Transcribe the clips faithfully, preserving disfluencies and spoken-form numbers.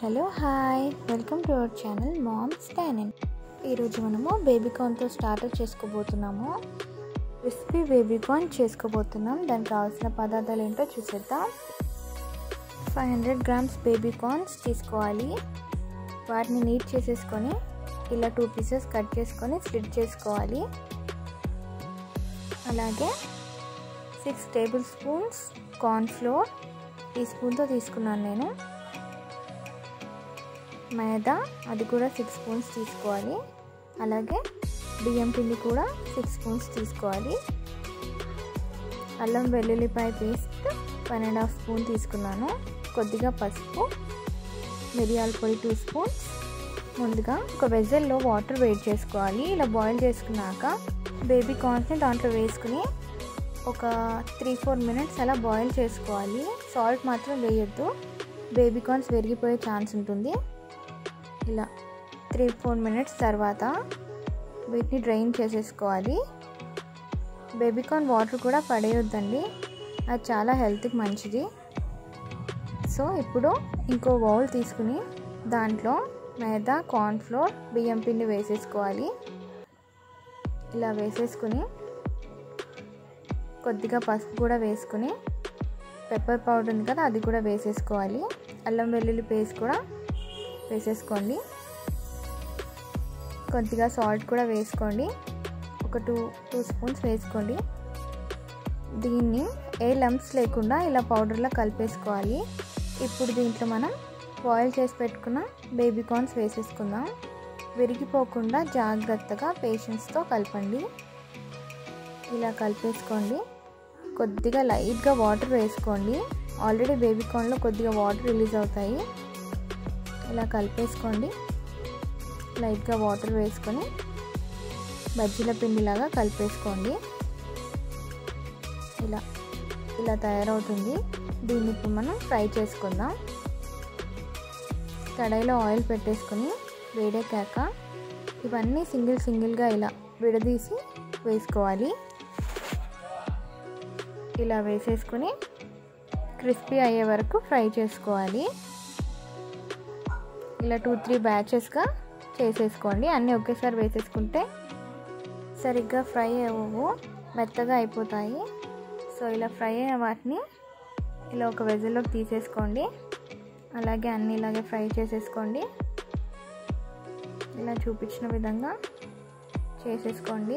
Hello hi welcome to our channel moms dining. ఈరోజు మనము baby కార్న్తో స్టార్టర్ చేసుకోబోతున్నాము. క్రిస్పీ బేబీ కార్న్ చేసుకోబోతున్నాం. దానికి కావాల్సిన పదార్థాలు ఏంటో చూసేద్దాం. Five hundred grams baby corns తీసుకోవాలి. వాటిని నీట్ చేసేసుకొని ఇలా టూ పీసెస్ కట్ చేసుకొని స్ప్లిట్ చేసుకోవాలి. అలాగే six tablespoons corn flour ఈ స్పూన్తో తీసుకున్నాను నేను. మైదా అది కూడా సిక్స్ స్పూన్స్ తీసుకోవాలి. అలాగే బియ్యం పిండి కూడా సిక్స్ స్పూన్స్ తీసుకోవాలి. అల్లం వెల్లుల్లిపాయ paste one and half spoon తీసుకున్నాను. కొద్దిగా పసుపు, మిరియాల పొడి టూ స్పూన్స్. ముందుగా ఒక వెజల్లో వాటర్ వేడి చేసుకోవాలి. ఇలా బాయిల్ చేసుకున్నాక బేబీ కార్న్స్ని దాంట్లో వేసుకుని ఒక త్రీ ఫోర్ మినిట్స్ అలా బాయిల్ చేసుకోవాలి. సాల్ట్ మాత్రం వేయొద్దు, బేబీ కార్న్స్ విరిగిపోయే ఛాన్స్ ఉంటుంది. ఇలా త్రీ ఫోర్ మినిట్స్ తర్వాత వీటిని డ్రైన్ చేసేసుకోవాలి. బేబీ కార్న్ వాటర్ కూడా పడేయొద్దండి, అది చాలా హెల్త్కి మంచిది. సో ఇప్పుడు ఇంకో బౌల్ తీసుకుని దాంట్లో మైదా, కార్న్ ఫ్లోర్, బియ్యం పిండి వేసేసుకోవాలి. ఇలా వేసేసుకుని కొద్దిగా పసుపు కూడా వేసుకుని పెప్పర్ పౌడర్ ఉంది కదా అది కూడా వేసేసుకోవాలి. అల్లం వెల్లుల్లి పేస్ట్ కూడా వేసేసుకోండి. కొద్దిగా సాల్ట్ కూడా వేసుకోండి, ఒక టూ టూ స్పూన్స్ వేసుకోండి. దీన్ని ఏ లంప్స్ లేకుండా ఇలా పౌడర్లో కలిపేసుకోవాలి. ఇప్పుడు దీంట్లో మనం బాయిల్ చేసి పెట్టుకున్న బేబీ కార్న్స్ వేసేసుకుందాం. విరిగిపోకుండా జాగ్రత్తగా పేషెన్స్తో కలపండి. ఇలా కలిపేసుకోండి. కొద్దిగా లైట్గా వాటర్ వేసుకోండి. ఆల్రెడీ బేబీ కార్న్లో కొద్దిగా వాటర్ రిలీజ్ అవుతాయి. ఇలా కలిపేసుకోండి. లైట్గా వాటర్ వేసుకొని బజ్జీల పిండిలాగా కలిపేసుకోండి. ఇలా ఇలా తయారవుతుంది. దీన్ని ఇప్పుడు మనం ఫ్రై చేసుకుందాం. కడాయిలో ఆయిల్ పెట్టేసుకొని వేడెక్కాక ఇవన్నీ సింగిల్ సింగిల్గా ఇలా విడదీసి వేసుకోవాలి. ఇలా వేసేసుకొని క్రిస్పీ అయ్యే వరకు ఫ్రై చేసుకోవాలి. ఇలా టూ త్రీ బ్యాచెస్గా చేసేసుకోండి. అన్నీ ఒకేసారి వేసేసుకుంటే సరిగ్గా ఫ్రై అవ్వవు, మెత్తగా అయిపోతాయి. సో ఇలా ఫ్రై అయిన వాటిని ఇలా ఒక వెజల్లోకి తీసేసుకోండి. అలాగే అన్నీ ఇలాగే ఫ్రై చేసేసుకోండి. ఇలా చూపించిన విధంగా చేసేసుకోండి.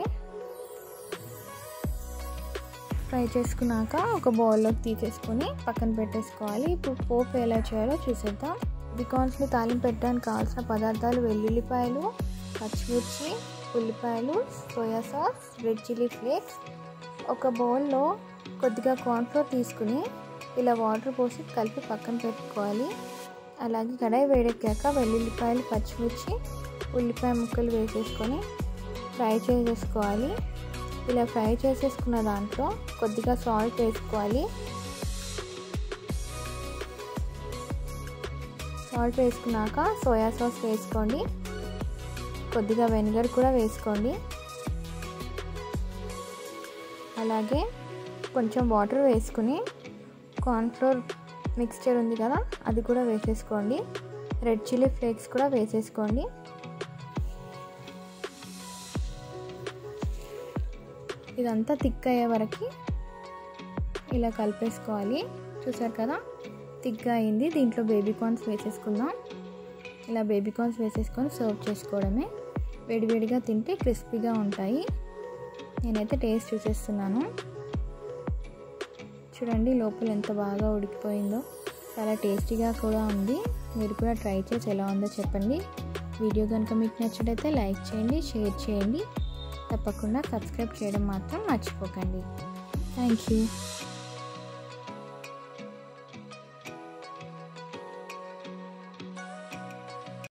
ఫ్రై చేసుకున్నాక ఒక బౌల్లోకి తీసేసుకొని పక్కన పెట్టేసుకోవాలి. ఇప్పుడు పోపు ఎలా చేయాలో చూసేద్దాం. బేబీ కార్న్స్ని తాలింపు పెట్టడానికి కావాల్సిన పదార్థాలు వెల్లుల్లిపాయలు, పచ్చిమిర్చి, ఉల్లిపాయలు, soya sauce, red chilli flakes. ఒక బౌల్లో కొద్దిగా కార్న్ ఫ్లోర్ తీసుకుని ఇలా వాటర్ పోసి కలిపి పక్కన పెట్టుకోవాలి. అలాగే కడాయి వేడెక్కాక వెల్లుల్లిపాయలు, పచ్చిమిర్చి, ఉల్లిపాయ ముక్కలు వేసేసుకొని ఫ్రై చేసేసుకోవాలి. ఇలా ఫ్రై చేసేసుకున్న దాంట్లో కొద్దిగా సాల్ట్ వేసుకోవాలి. సాల్ట్ వేసుకున్నాక సోయా సాస్ వేసుకోండి. కొద్దిగా వెనిగర్ కూడా వేసుకోండి. అలాగే కొంచెం వాటర్ వేసుకుని కార్న్ఫ్లోర్ మిక్స్చర్ ఉంది కదా అది కూడా వేసేసుకోండి. రెడ్ చిల్లీ ఫ్లేక్స్ కూడా వేసేసుకోండి. ఇదంతా థిక్ అయ్యే వరకు ఇలా కలిపేసుకోవాలి. చూసారు కదా థిక్గా అయింది. దీంట్లో బేబీ కార్న్స్ వేసేసుకుందాం. ఇలా బేబీ కార్న్స్ వేసేసుకొని సర్వ్ చేసుకోవడమే. వేడివేడిగా తింటే క్రిస్పీగా ఉంటాయి. నేనైతే టేస్ట్ చూసేస్తున్నాను. చూడండి లోపల ఎంత బాగా ఉడికిపోయిందో, చాలా టేస్టీగా కూడా ఉంది. మీరు కూడా ట్రై చేసి ఎలా ఉందో చెప్పండి. వీడియో కనుక మీకు నచ్చినట్లయితే లైక్ చేయండి, షేర్ చేయండి. తప్పకుండా సబ్స్క్రైబ్ చేయడం మాత్రం మర్చిపోకండి. Thank you.